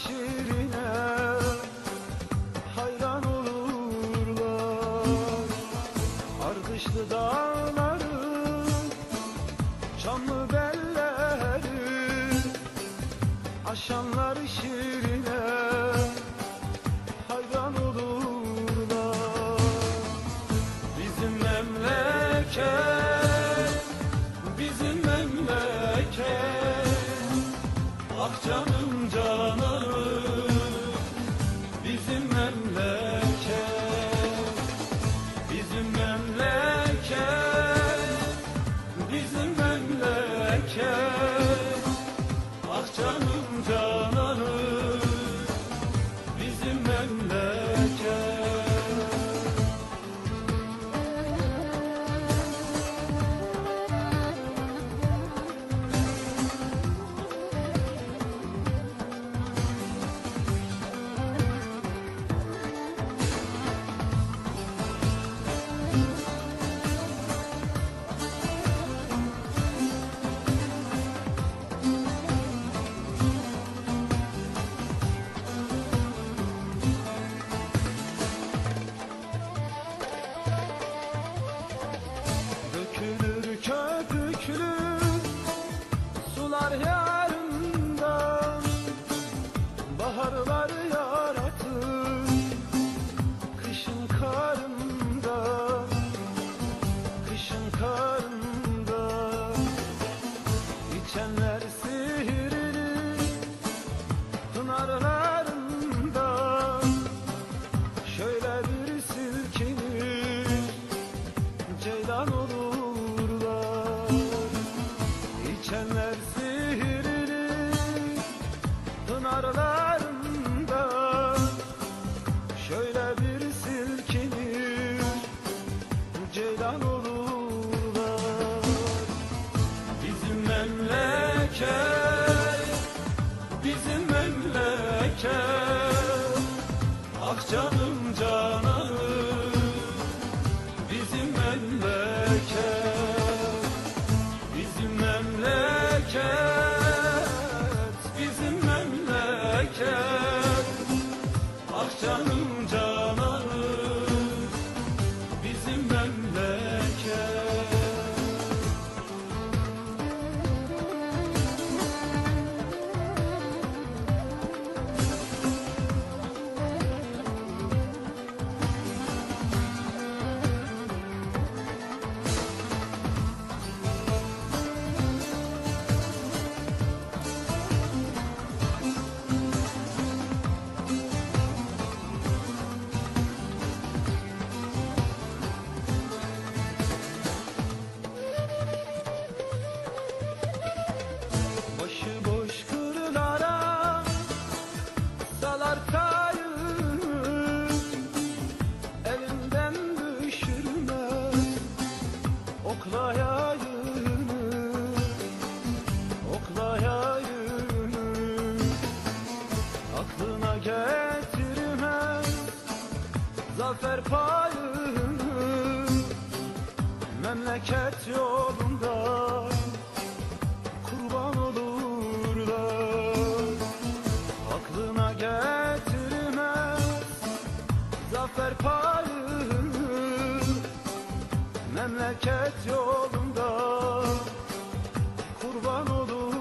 şiirine hayran olurlar. Ardışlı dağların çamlı belleri aşanlar şiirine hayran olurlar. Bizim memleket, bizim memleket, ah canım cananım, bizim memleket, bizim memleket, bizim memleket, ah canım cananım, bizim memleket. Dökülür köpüklü sular yarından, baharlar yaratır kışın karında, kışın karında. İçenler sihirli pınarlarında şöyle bir silkinir ceylan olurlar. İçenler sihirli pınarlarında şöyle bir silkinir ceylan olurlar. Bizim memleket, bizim memleket, ah canım cananım, bizim memleket, bizim memleket, bizim memleket, ah canım cananım, bizim memleket. Başıboş kırlara salar kayını, elinden düşürmez oklayayını, oklayayını. Aklına getirmez zafer payını, memleket yolunda kurban olurlar. Aklına getirmez zafer payını, memleket yolunda kurban olur.